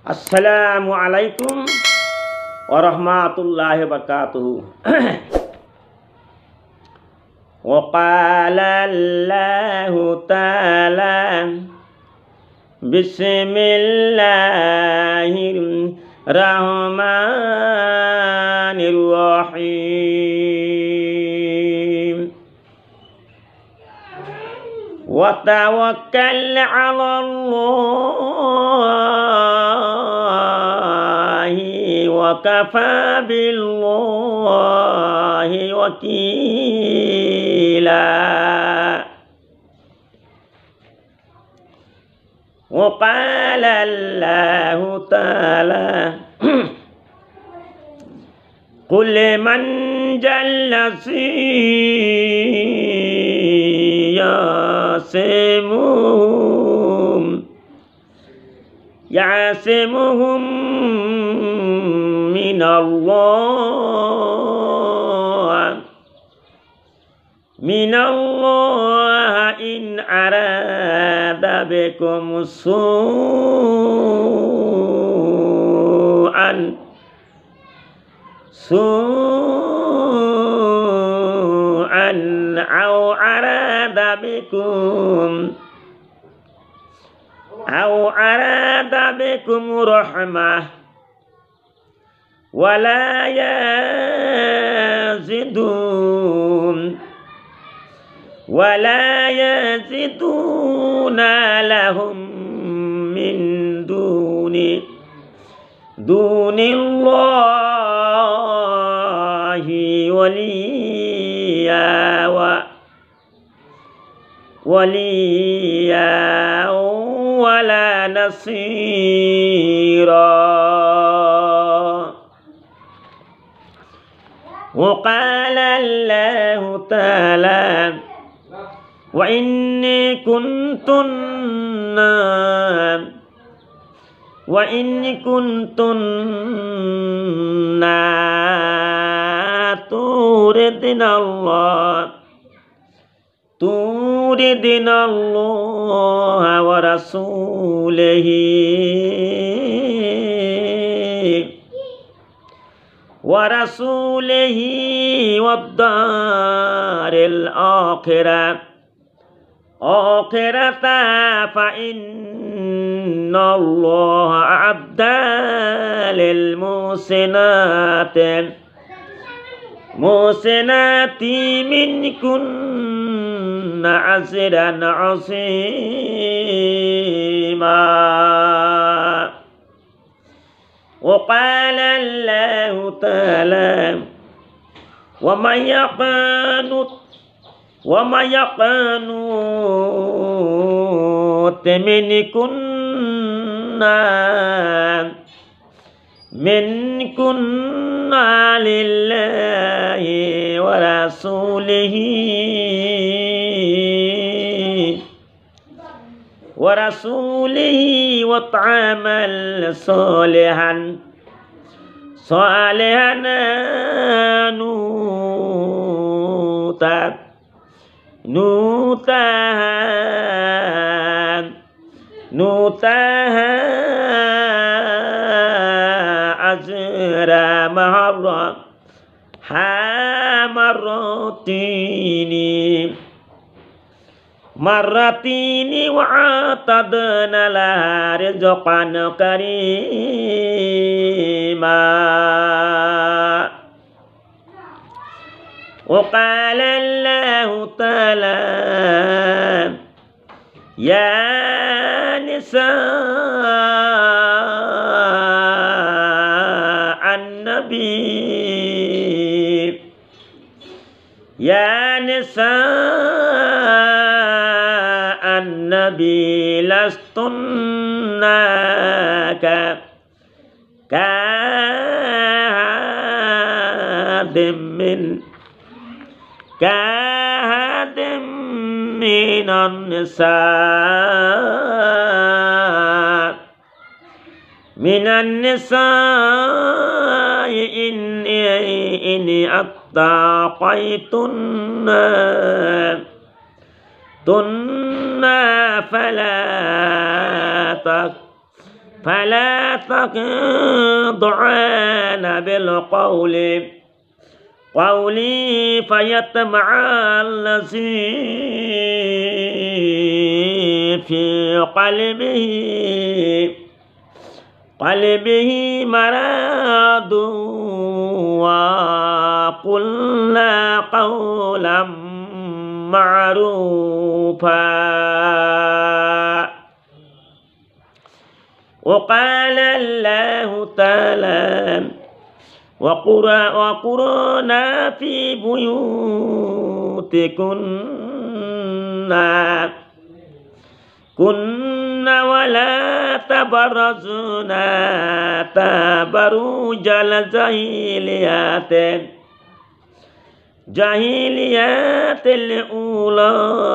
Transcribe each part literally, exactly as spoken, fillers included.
Assalamualaikum warahmatullahi wabarakatuh. Wa qala Allahu ta'ala Bismillahirrahmanirrahim. Wa tawakkal 'ala Allahi wa kafa billahi wakila. Wa qala Allahu ta'ala Qul man jallasi yasimuhum yasimuhum minallah minallah in arada bikum su'an su'an au arada bikum au arada bikum rahmah wala yazidun wala yaziduna lahum min duni dunillahi waliya wa waliya wala nasira. Wa qala Allahu ta'ala wa inni kuntunna wa inni kuntunna turidina Allah turidina Allah wa rasulihi wa rasulihi wad daril akhirah akhirata fa inna Allah a'adda lil muhsinati muhsinati minkunna ajran 'azima. Wa qala Allahu ta'ala wa may yaqnut wa may yaqnut minkunna minkunna lillahi wa rasulihi wa rasulihi wa ta'amal salihan salihan nuta nutahan nutahan ajra maharra hamarratini marratini wa atadna la rizqan karima. Wa qala Allahu ta'ala ya nisa an-nabi ya nisa an-nabi lastunna ka kahadim min kahadim minan nisa minan nisa in ini attaqaitunna tunna fala tak فلا تخضعن بالقول قولي فيطمع الذي في قلبه قلبه مرض وقلنا قولا معروفا. وقال الله تعالى وقرنا في بيوتكن كن ولا تبرزن تبرج الجاهليات جاهليات الأولى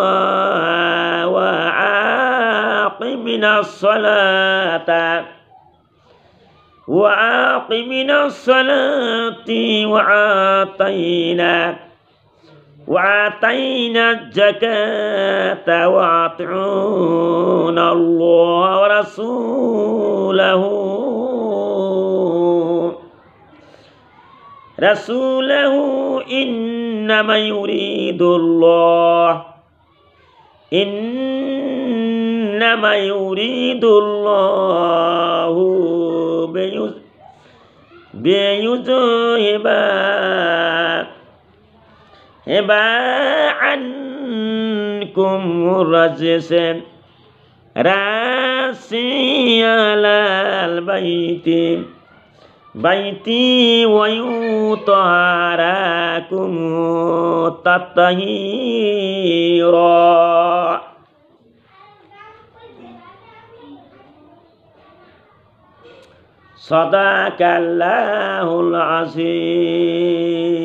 وأقمنا الصلاة وأقمنا الصلاة وآتينا وآتينا الزكاة وأطعنا الله ورسوله رسوله إنما يريد الله إنما يريد الله بيذهب عنكم الرجس راسي على البيت بيتي ويطهركم تطهيرا. صدق الله العظيم.